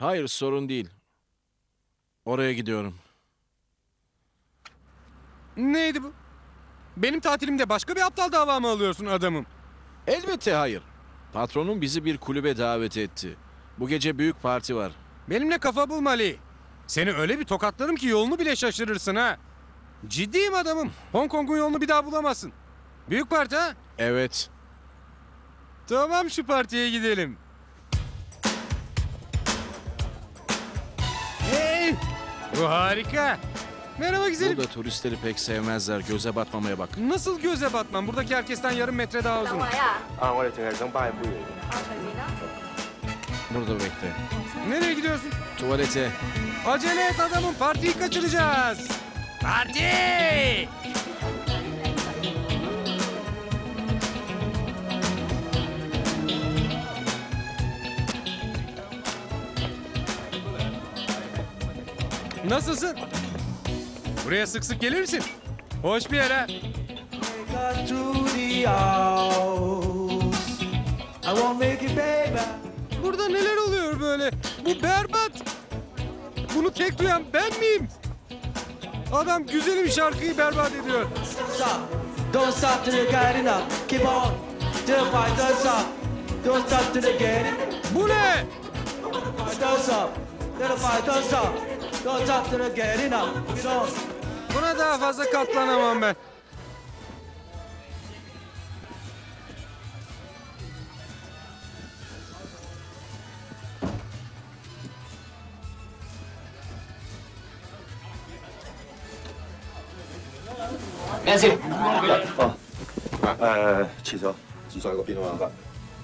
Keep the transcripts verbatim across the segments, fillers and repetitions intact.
Hayır, sorun değil. Oraya gidiyorum. Neydi bu? Benim tatilimde başka bir aptal dava mı alıyorsun adamım? Elbette hayır. Patronum bizi bir kulübe davet etti. Bu gece büyük parti var. Benimle kafa bulma Ali. Seni öyle bir tokatlarım ki yolunu bile şaşırırsın ha. Ciddiyim adamım. Hong Kong'un yolunu bir daha bulamazsın. Büyük parti ha? Evet. Tamam, şu partiye gidelim. Hey! Bu harika. Merhaba güzelim. Burada turistleri pek sevmezler. Göze batmamaya bak. Nasıl göze batmam? Buradaki herkesten yarım metre daha uzun. 兩位啊， 啊，我哋淨係想包杯嚟嘅。 啊隨便啦。 Burada bekle. Nereye gidiyorsun? Tuvalete. Acele et adamım, partiyi kaçıracağız. Parti! Nasılsın? Buraya sık sık gelir misin? Hoş bir yer ha. Burada neler oluyor böyle? Bu berbat. Bunu tek duyan ben miyim? Adam güzelim şarkıyı berbat ediyor. Stop. Don't stop till you get enough. Keep on. Till the fight don't stop. Don't stop till you get it. Bu ne? Fight don't stop. Till the fight don't stop. Don't stop till you get enough. Get on. Buna daha fazla katlanamam ben. 咩先？哦，誒，廁所，廁所喺嗰邊啊嘛。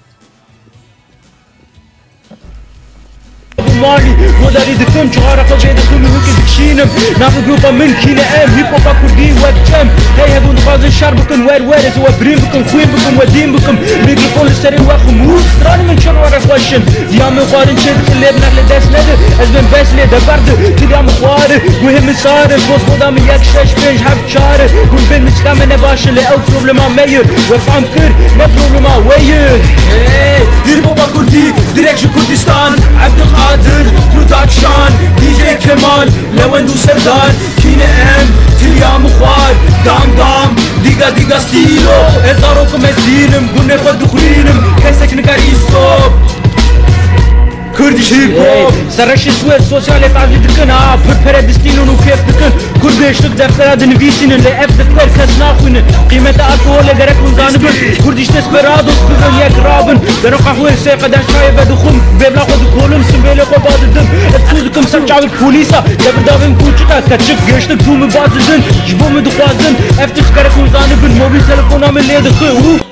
مالي وداري دكم شعارة قبل دكم وكي دكشينم نافذ جروبا من كينا ام هيب هوب كردي ويب كام هي هبون غاز الشعر بكم وير وير سوا بريم بكم خوين بكم ودين بكم ميكروفون السري وخموس تراني من شنو ورا فاشن يا من قارن شد اللي بنا لداس ندر ازبن بس لي دبرد تدعم خوار وهم صار البوس خدا من يك شش بنج حب شار كل بين مسكام نباش اللي او بروبلما مير وفهم كر ما بروبلما وير هيب هوب كردي ديريكشن كردستان عبد القادر برودكشن دي جي كمال لوندو سردار كينا ام تليا مخوار دام دام ديغا ديغا ستيلو ازاروكم ازدينم قلنا خد دخلينم كسك نكاريستوب كردش هيب هوب سرش سويد سوسيال تعزي دكنا بربرة دستينون وكيف دكن كردش تقدر فراد نفيسين اللي اف دكتر كاس ناخوين قيمة الكول غيرك ونزانبن كردش تسبرادوس بغن يك رابن دانو قهوة سيقا دان شاية بدخم بيبلا خد كولم سنبيلي قباد الدم اتكوزكم سرچاوي البوليسا يبرداوين كوچتا كتشك گشتك دوم بازدن جبوم دخوازن اف تخكرك ونزانبن موبيل تلفونا من ليه دخي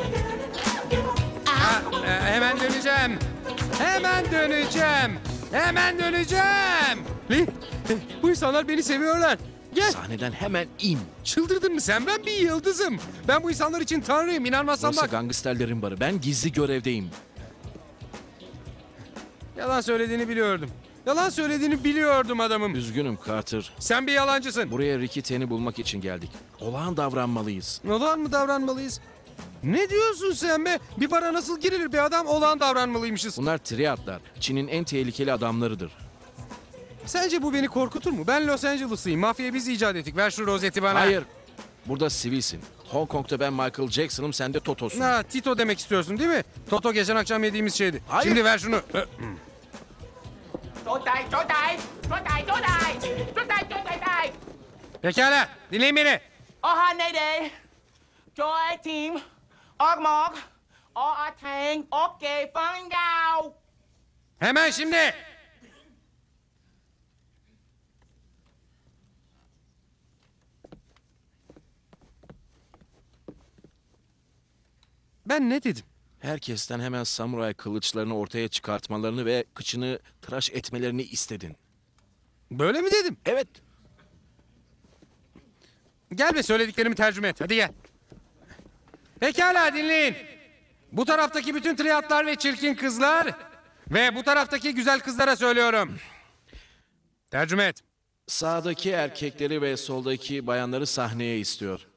Hemen döneceğim. Hemen döneceğim. Hemen döneceğim. Lee, bu insanlar beni seviyorlar. Gel. Sahneden hemen in. Çıldırdın mı sen? Ben bir yıldızım. Ben bu insanlar için tanrıyım. İnanmazsan Burası bak. gangsterlerin barı. Ben gizli görevdeyim. Yalan söylediğini biliyordum. Yalan söylediğini biliyordum adamım. Üzgünüm Carter. Sen bir yalancısın. Buraya Ricky Ten'i bulmak için geldik. Olağan davranmalıyız. Olağan mı davranmalıyız? Ne diyorsun sen be? Bir bara nasıl girilir? Bir adam olağan davranmalıymışız. Bunlar triadlar. Çin'in en tehlikeli adamlarıdır. Sence bu beni korkutur mu? Ben Los Angeles'lıyım. Mafyayı biz icat ettik. Ver şu rozeti bana. Hayır. Burada sivilsin. Hong Kong'da ben Michael Jackson'ım, sen de Toto'sun. Ha, Tito demek istiyorsun değil mi? Toto geçen akşam yediğimiz şeydi. Hayır. Şimdi ver şunu. 左大左大左大左大左大左大大， Pekala. Dinleyin beni. 我喊你哋再甜惡幕，我阿婷屋企瞓覺。 Hemen şimdi. Ben ne dedim? Herkesten hemen samuray kılıçlarını ortaya çıkartmalarını ve kıçını tıraş etmelerini istedin. Böyle mi dedim? Evet. Gel ve söylediklerimi tercüme et. Hadi gel. Pekala dinleyin. Bu taraftaki bütün triatlar ve çirkin kızlar ve bu taraftaki güzel kızlara söylüyorum. Tercüme et. Sağdaki erkekleri ve soldaki bayanları sahneye istiyor.